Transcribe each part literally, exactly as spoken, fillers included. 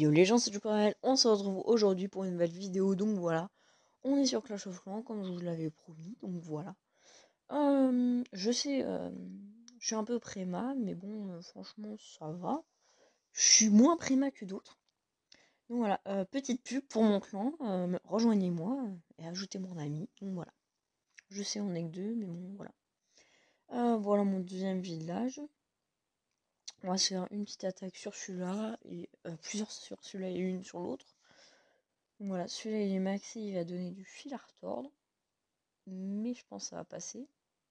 Yo les gens, c'est Duparel, on se retrouve aujourd'hui pour une nouvelle vidéo, donc voilà. On est sur Clash of Clans, comme je vous l'avais promis, donc voilà. Euh, je sais, euh, je suis un peu préma, mais bon, euh, franchement, ça va. Je suis moins préma que d'autres. Donc voilà, euh, petite pub pour mon clan, euh, rejoignez-moi euh, et ajoutez mon ami, donc voilà. Je sais, on est que deux, mais bon, voilà. Euh, voilà mon deuxième village. On va se faire une petite attaque sur celui-là, et euh, plusieurs sur celui-là et une sur l'autre. Voilà, celui-là il est maxé, il va donner du fil à retordre. Mais je pense que ça va passer.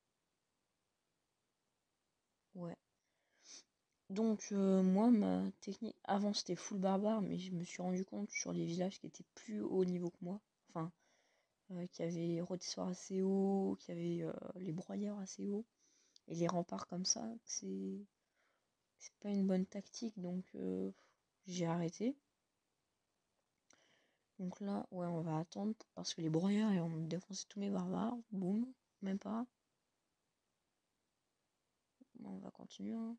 Ouais. Donc euh, moi, ma technique, avant c'était full barbare, mais je me suis rendu compte sur les villages qui étaient plus haut niveau que moi. Enfin, euh, qui avaient rôtissoirs assez haut, qui avaient euh, les broyeurs assez haut. Et les remparts comme ça, c'est c'est pas une bonne tactique, donc euh, j'ai arrêté. Donc là, ouais, on va attendre parce que les broyeurs ils vont me défoncer tous mes barbares. Boum, même pas. On va continuer. Hein.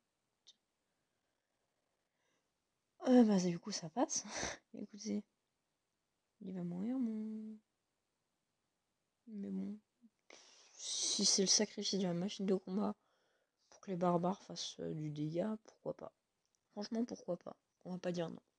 Euh, bah du coup ça passe. Écoutez, il va mourir mon... Mais bon, si c'est le sacrifice de la machine de combat pour que les barbares fassent euh, du dégât, pourquoi pas. Franchement, pourquoi pas. On va pas dire non.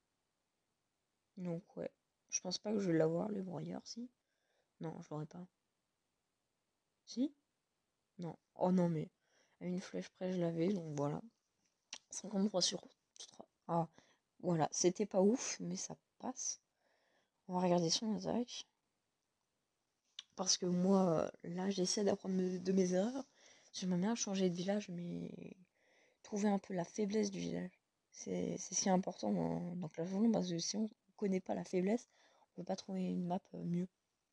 Donc ouais, je pense pas que je vais l'avoir, les broyeurs, si. Non, je l'aurai pas. Si? Non. Oh non, mais à une flèche près, je l'avais, donc voilà. cinquante-trois sur trois. Ah, voilà, c'était pas ouf, mais ça passe. On va regarder son attaque. Parce que moi, là, j'essaie d'apprendre de mes erreurs. J'aimerais bien changer de village, mais trouver un peu la faiblesse du village. C'est ce qui est important dans, dans Clash Royale, parce que si on connaît pas la faiblesse, on peut pas trouver une map mieux.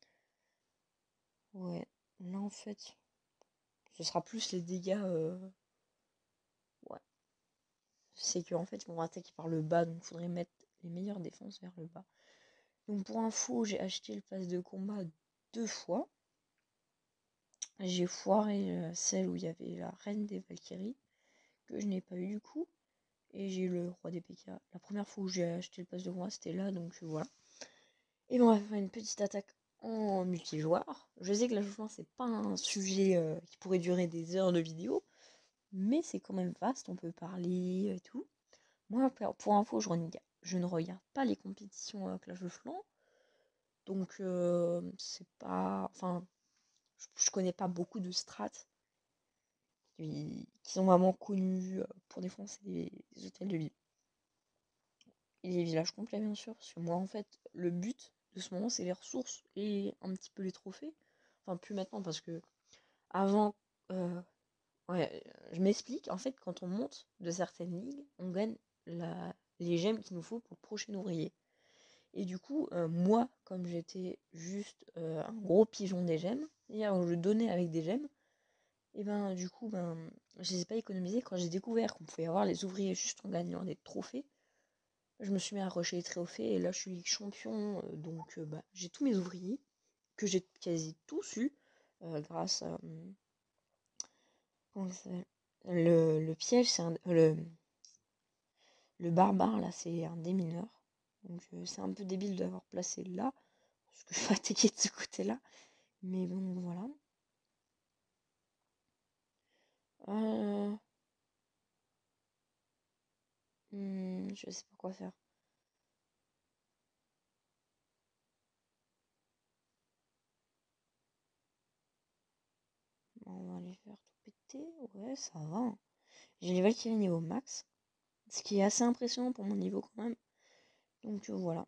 Ouais, là en fait, ce sera plus les dégâts. Euh... Ouais, c'est qu'en fait, ils vont attaquer par le bas, donc il faudrait mettre les meilleures défenses vers le bas. Donc pour info, j'ai acheté le pass de combat deux fois. J'ai foiré euh, celle où il y avait la reine des Valkyries, que je n'ai pas eu du coup. Et j'ai eu le roi des P K. La première fois où j'ai acheté le pass de combat, c'était là, donc euh, voilà. Et ben on va faire une petite attaque en multijoueur. Je sais que la joueur c'est pas un sujet euh, qui pourrait durer des heures de vidéo, mais c'est quand même vaste, on peut parler et tout. Moi, pour info, je, je ne regarde pas les compétitions euh, Clash of Clans, donc euh, c'est pas... Enfin, je, je connais pas beaucoup de strats qui, qui sont vraiment connus euh, pour défoncer des, des hôtels de ville. Et les villages complets, bien sûr, parce que moi, en fait, le but de ce moment, c'est les ressources et un petit peu les trophées. Enfin, plus maintenant, parce que avant, euh, ouais, je m'explique. En fait, quand on monte de certaines ligues, on gagne la, les gemmes qu'il nous faut pour le prochain ouvrier. Et du coup, euh, moi, comme j'étais juste euh, un gros pigeon des gemmes, c'est-à-dire où je donnais avec des gemmes, et ben du coup, ben, je les ai pas économisées. Quand j'ai découvert qu'on pouvait avoir les ouvriers juste en gagnant des trophées, je me suis mis à rusher les trophées et là je suis champion, euh, donc euh, bah, j'ai tous mes ouvriers, que j'ai quasi tous eu, euh, grâce à... hum, comment ça s'appelle le, le piège, c'est un... Le, le barbare, là, c'est un démineur. Donc euh, c'est un peu débile d'avoir placé là, parce que je suis fatiguée de ce côté-là. Mais bon, voilà. Euh... hum, je sais pas quoi faire. Bon, on va les faire tout péter. Ouais, ça va. Hein. J'ai les Valkyries niveau max. Ce qui est assez impressionnant pour mon niveau quand même. Donc euh, voilà.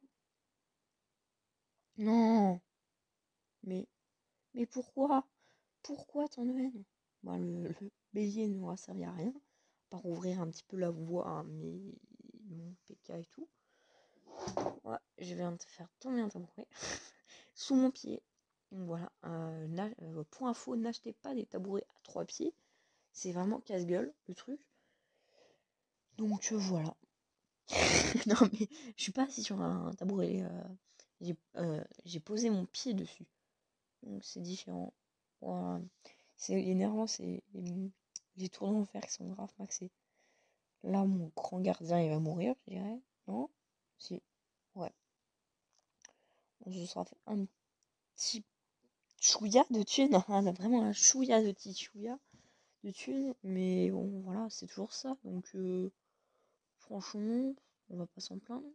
Non, mais, mais pourquoi? Pourquoi ton haine? Bah, le, le bélier n'aura servi à rien, par ouvrir un petit peu la voie à mes mon P K et tout. Ouais, je viens de faire tomber un tabouret sous mon pied. Donc voilà, euh, euh, pour info, n'achetez pas des tabourets à trois pieds. C'est vraiment casse-gueule le truc. Donc euh, voilà. Non mais je suis pas assis sur un tabouret. Euh, j'ai euh, j'ai posé mon pied dessus. Donc c'est différent. Voilà. C'est énervant, c'est les, les tournants en fer qui sont grave maxés. Là, mon grand gardien, il va mourir, je dirais. Non? Si, ouais. On se sera fait un petit chouïa de thunes, hein, vraiment un chouïa de petit chouïa de thunes, mais bon, voilà, c'est toujours ça, donc euh, franchement, on va pas s'en plaindre.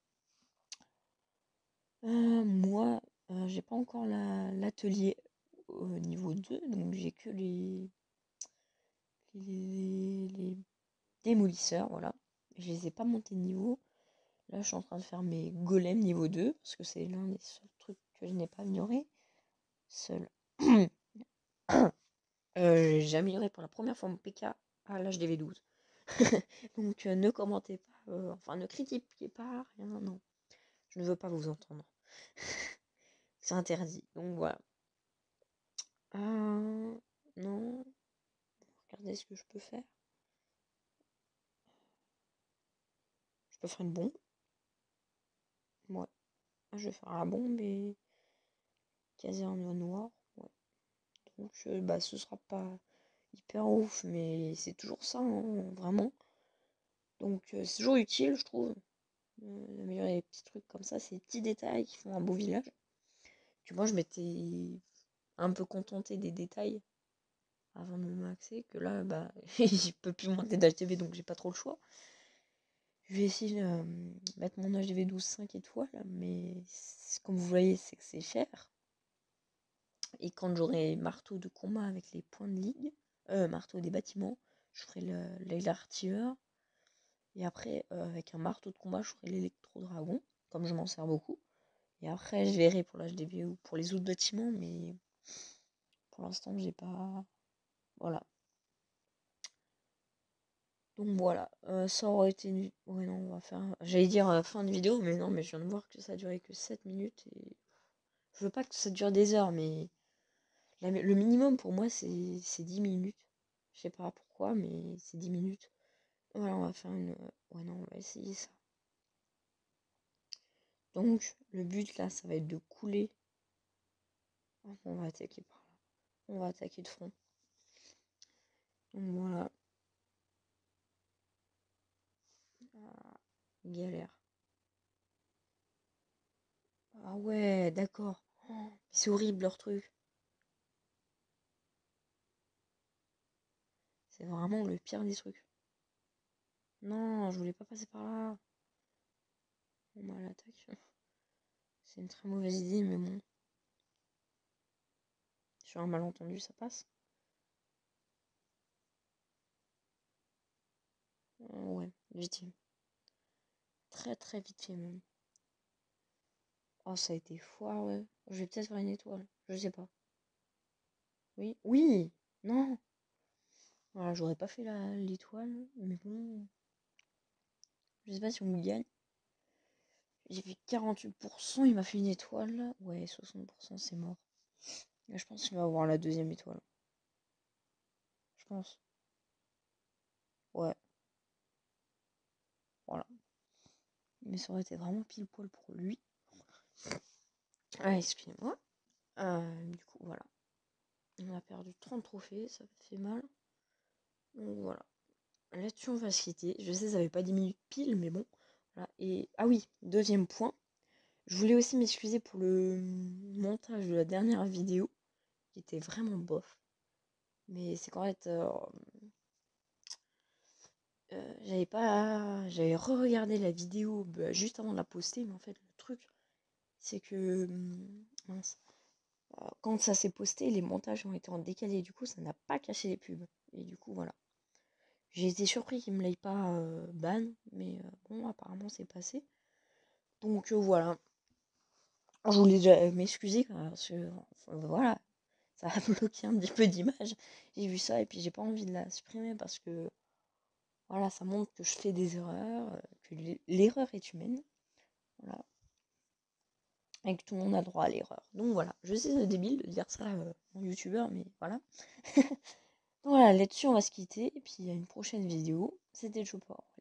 Euh, moi, euh, j'ai pas encore la- l'atelier au niveau deux, donc j'ai que les, les, les démolisseurs, voilà. Je les ai pas montés de niveau. Là, je suis en train de faire mes golems niveau deux, parce que c'est l'un des seuls trucs que je n'ai pas amélioré. Seul. Euh, j'ai jamais amélioré pour la première fois mon P K à l'H D V douze. Donc euh, ne commentez pas, euh, enfin ne critiquez pas, rien, non. Je ne veux pas vous entendre. C'est interdit. Donc voilà. Euh, non. Regardez ce que je peux faire. Je peux faire une bombe. Ouais. Je vais faire la bombe et caserne noire. Ouais. Donc euh, bah ce sera pas hyper ouf, mais c'est toujours ça, hein, vraiment. Donc euh, c'est toujours utile, je trouve. Euh, d'améliorer les petits trucs comme ça, ces petits détails qui font un beau village. Puis moi je m'étais un peu contentée des détails avant de me maxer, que là bah je peux plus monter d'H D V donc j'ai pas trop le choix. Je vais essayer de euh, mettre mon H D V douze cinq étoiles, mais comme vous voyez c'est que c'est cher. Et quand j'aurai marteau de combat avec les points de ligue, euh, marteau des bâtiments, je ferai l'aigle artilleur. Et après, euh, avec un marteau de combat, je ferai l'électro-dragon, comme je m'en sers beaucoup. Et après, je verrai pour l'H D V ou pour les autres bâtiments, mais pour l'instant, j'ai pas. Voilà. Donc voilà, euh, ça aurait été une... Ouais, non, on va faire... J'allais dire euh, fin de vidéo, mais non, mais je viens de voir que ça a duré que sept minutes. Et je veux pas que ça dure des heures, mais la- le minimum pour moi, c'est dix minutes. Je sais pas pourquoi, mais c'est dix minutes. Voilà, on va faire une... Ouais, non, on va essayer ça. Donc, le but, là, ça va être de couler. On va attaquer par là. On va attaquer de front. Donc voilà. Ah, galère. Ah ouais, d'accord. Oh, c'est horrible leur truc. C'est vraiment le pire des trucs. Non, je voulais pas passer par là. On m'a l'attaque. C'est une très mauvaise idée, mais bon. Sur un malentendu, ça passe. Euh, ouais, vite fait. Très très vite fait même. Oh, ça a été foireux. Je vais peut-être faire une étoile. Je sais pas. Oui. Oui. Non. Voilà, j'aurais pas fait l'étoile, mais bon. Je sais pas si on gagne. J'ai fait quarante-huit pour cent, il m'a fait une étoile. Ouais, soixante pour cent, c'est mort. Et je pense qu'il va avoir la deuxième étoile. Je pense. Ouais, voilà. Mais ça aurait été vraiment pile poil pour lui. Ah, excusez-moi. Euh, du coup, voilà. On a perdu trente trophées, ça fait mal. Donc voilà. Là-dessus, on va se quitter. Je sais, ça avait pas dix minutes pile, mais bon. Voilà. Et ah oui, deuxième point. Je voulais aussi m'excuser pour le montage de la dernière vidéo, qui était vraiment bof. Mais c'est qu'en fait, euh, euh, j'avais pas. J'avais re-regardé la vidéo bah, juste avant de la poster, mais en fait, le truc, c'est que. hum, Mince. Euh, quand ça s'est posté, les montages ont été en décalé. Du coup, ça n'a pas caché les pubs. Et du coup, voilà. J'ai été surpris qu'ils me l'aient pas euh, ban, mais euh, bon, apparemment, c'est passé. Donc euh, voilà. Je voulais déjà m'excuser parce que enfin, voilà, ça a bloqué un petit peu d'image. J'ai vu ça et puis j'ai pas envie de la supprimer parce que voilà, ça montre que je fais des erreurs, euh, que l'erreur est humaine. Voilà. Et que tout le monde a droit à l'erreur. Donc voilà, je sais c'est débile de dire ça euh, en youtubeur, mais voilà. Donc voilà, là-dessus on va se quitter et puis il y a une prochaine vidéo. C'était Chopor.